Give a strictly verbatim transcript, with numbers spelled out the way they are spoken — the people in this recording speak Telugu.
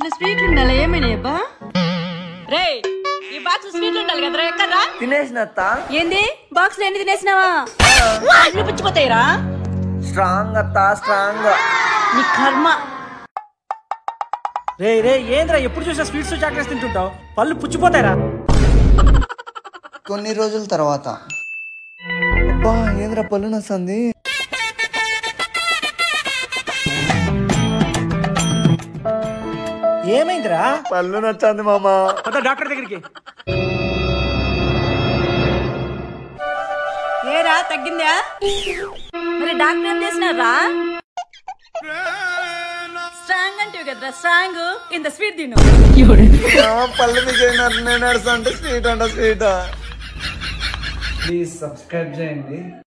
ఇంట్లో స్వీట్లు ఉండాలి ఏమైనాయబ్బా రే ఈ బాక్స్ స్వీట్లు ఉండాలి కదరా ఎక్కడ్రా తినేసినత్తా ఏంది బాక్స్ లో ఎన్ని తినేసినావా అన్ని పుచ్చిపోతాయిరా స్ట్రాంగ్ అత్తా స్ట్రాంగ్ నీ కర్మ రే రే ఏంద్రా ఎప్పుడు చూసా స్వీట్స్ చాక్లెట్స్ తింటుంటావు పళ్ళు పుచ్చిపోతాయిరా కొన్ని రోజుల తర్వాత అబ్బా ఏంద్రా పళ్ళు నస్తుంది ఏమైందిరా పళ్ళు నచ్చింది మామా డాక్టర్ దగ్గరికి ఏరా తగ్గిందా మరి డాక్టర్ ఏం చేసినారా స్ట్రాంగ్ అంటే కదరా స్ట్రాంగ్ ఇంత స్వీట్ తిను పళ్ళు మీకు నడుస్తుంటే స్వీట్ అంట స్వీట్ ప్లీజ్ సబ్స్క్రైబ్ చేయండి.